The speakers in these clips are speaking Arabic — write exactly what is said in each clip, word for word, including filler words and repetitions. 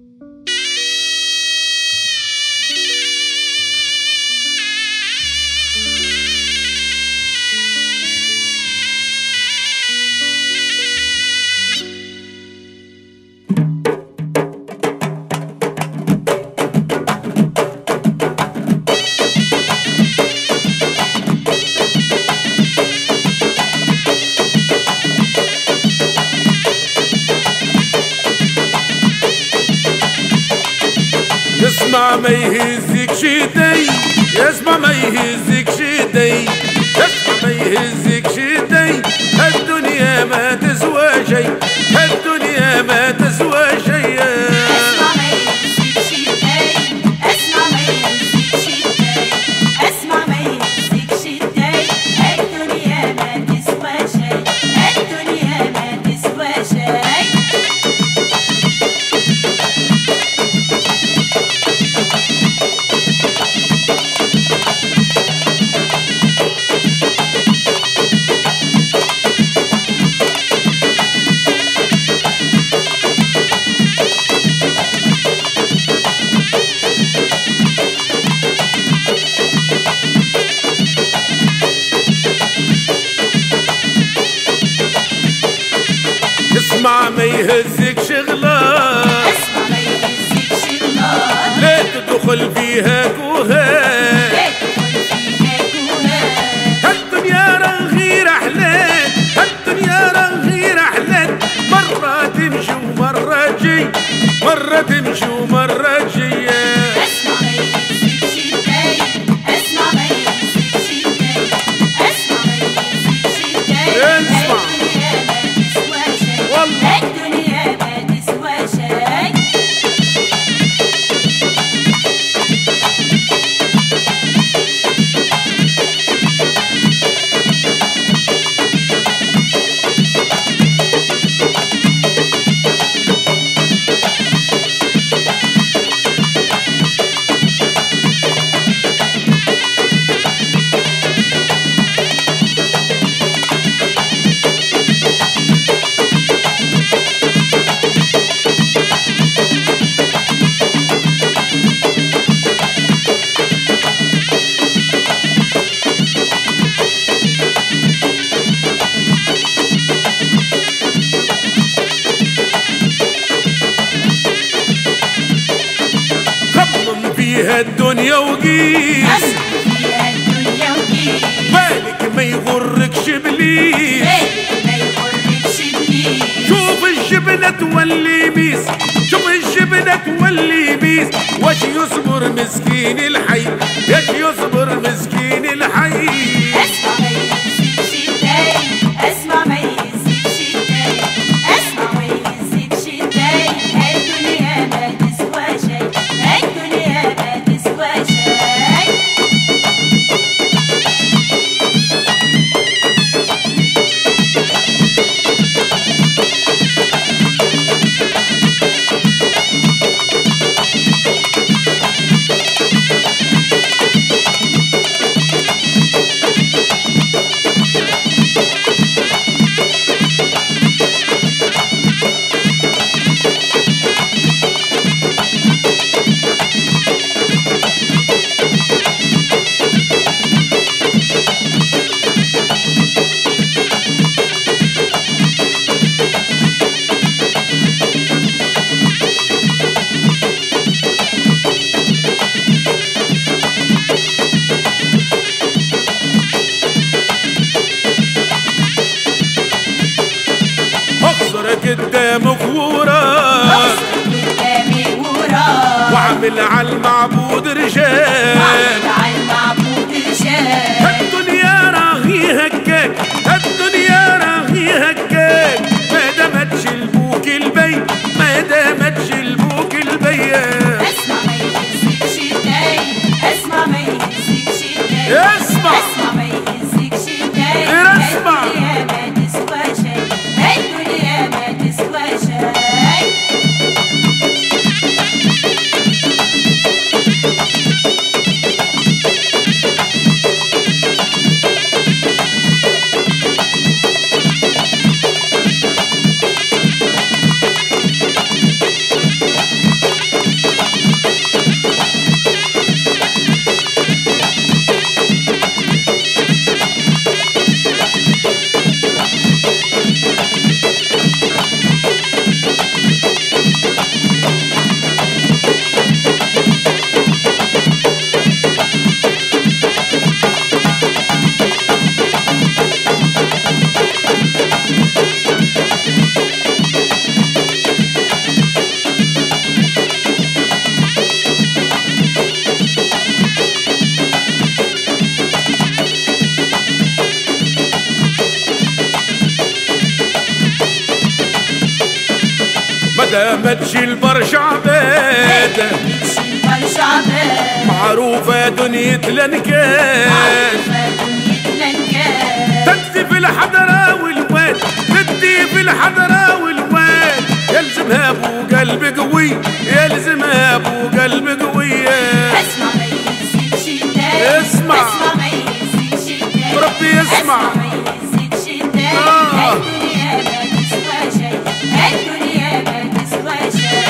اسمع ما يهزك شدي، اسمع ما يهزك شدي، اسمع ما يهزك شدي، هالدنيا ما تسوى شي، هالدنيا ما تسوى شي. اسمع ما يهزك شدي، اسمع ما يهزك شدي، اسمع ما يهزك شدي، هالدنيا ما تسوى شي، هالدنيا ما تسوى شي. اسمع ما يهزك شغلات، اسمع ما يهزك شغلات، لا تدخل فيها كوهات، لا تدخل فيها كوهات. هالدنيا راه غير أحلام، هالدنيا راه غير أحلام، مرة تمشي ومرة تجي، مرة تمشي ومرة تجي. اسمع ما يهزك شدي، اسمع ما يهزك شدي، اسمع ما يهزك شدي، اسمع. الدنيا ما تسوى شي، والله. الدنيا ما تسوى شي. خمم فيها الدنيا وقيس، اسمع فيها الدنيا وقيس، بالك ما يغركش بليس، بالك ما يغركش بليس. شوف الجبنة تولي ميس، شوف الجبنة تولي ميس، واش يصبر مسكين الحي، واش يصبر مسكين الحي. اسمع ما يهزك شدي، اسمع ما يهزك شدي، اسمع ما يهزك شدي، الدنيا ما تسوى شي، الدنيا ما تسوى شي. قدامك وراه، قدامي وراه، وعمل عالمعبود رجال، وعمل عالمعبود رجال. هالدنيا راهي هكاك، هالدنيا راهي هكاك، ما دامتش لبوك البي، ما دامتش لبوك البي. اسمع ما يهزك شدي، اسمع ما يهزك شدي، اسمع. اسمع ما يهزك شدي، غير اسمع. الدنيا ما تسوى شي، الدنيا ما تسوى شي. لا ما تشيل برشا عباد تشيل برشا عباد معروفة دنيا الانكاد معروفة دنيا الانكاد تدي في الحضرة والواد تدي في الحضرة والواد يلزمها ابو قلب قوي يلزمها ابو قلب قوي اسمع ما يهزكش الداي اسمع اسمع ما يهزكش الداي ربي يسمع اسمع ما يهزكش الداي آه. الدنيا ما تسوى شيء الدنيا ما تسوى شيء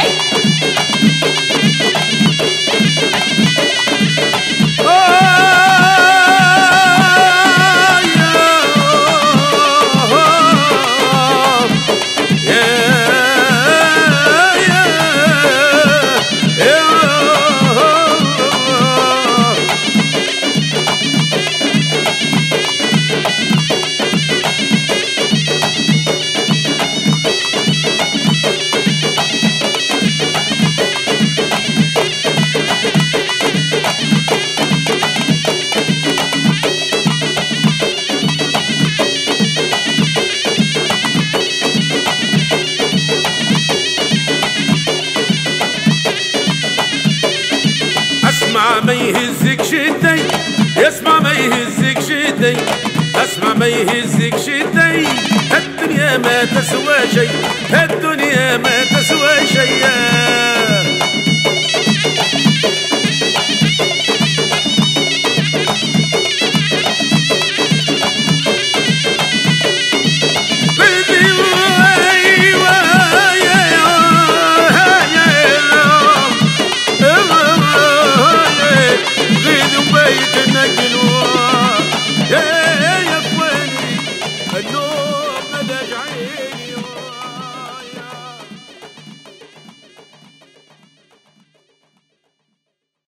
اسمع ما يهزك شدي اسمع ما يهزك شدي اسمع ما يهزك شدي الدنيا ما تسوى شيء الدنيا ما تسوى شيء Yeah.